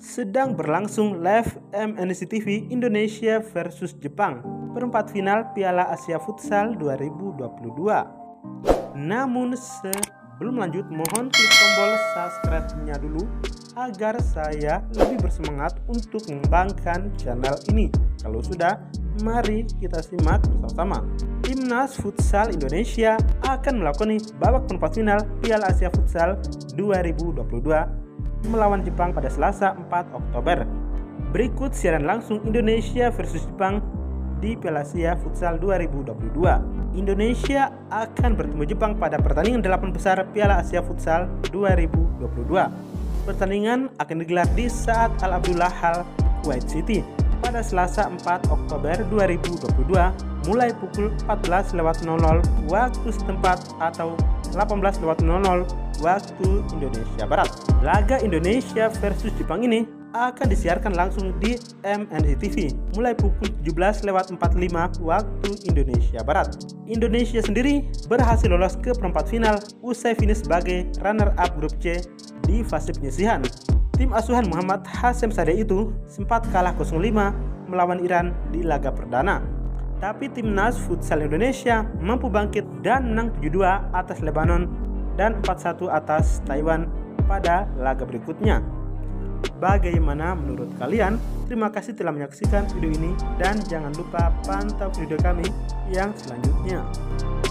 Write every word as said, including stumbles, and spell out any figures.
Sedang berlangsung live M N C T V Indonesia versus Jepang perempat final Piala Asia Futsal dua ribu dua puluh dua. Namun sebelum lanjut, mohon klik tombol subscribe-nya dulu agar saya lebih bersemangat untuk mengembangkan channel ini. Kalau sudah, mari kita simak bersama-sama. Timnas Futsal Indonesia akan melakoni babak perempat final Piala Asia Futsal dua ribu dua puluh dua melawan Jepang pada Selasa empat Oktober. Berikut siaran langsung Indonesia versus Jepang di Piala Asia Futsal dua ribu dua puluh dua. Indonesia akan bertemu Jepang pada pertandingan delapan besar Piala Asia Futsal dua ribu dua puluh dua. Pertandingan akan digelar di Saad Al Abdullah Hall, Kuwait City pada Selasa empat Oktober dua ribu dua puluh dua mulai pukul empat belas lewat nol nol waktu setempat atau delapan belas lewat nol nol waktu Indonesia Barat. Laga Indonesia versus Jepang ini akan disiarkan langsung di M N C T V mulai pukul tujuh belas lewat empat puluh lima waktu Indonesia Barat. Indonesia sendiri berhasil lolos ke perempat final usai finish sebagai runner-up grup C di fase penyisihan. Tim asuhan Muhammad Hasyim Sade itu sempat kalah nol lima melawan Iran di laga perdana. Tapi Timnas Futsal Indonesia mampu bangkit dan menang tujuh dua atas Lebanon dan empat satu atas Taiwan pada laga berikutnya. Bagaimana menurut kalian? Terima kasih telah menyaksikan video ini dan jangan lupa pantau video kami yang selanjutnya.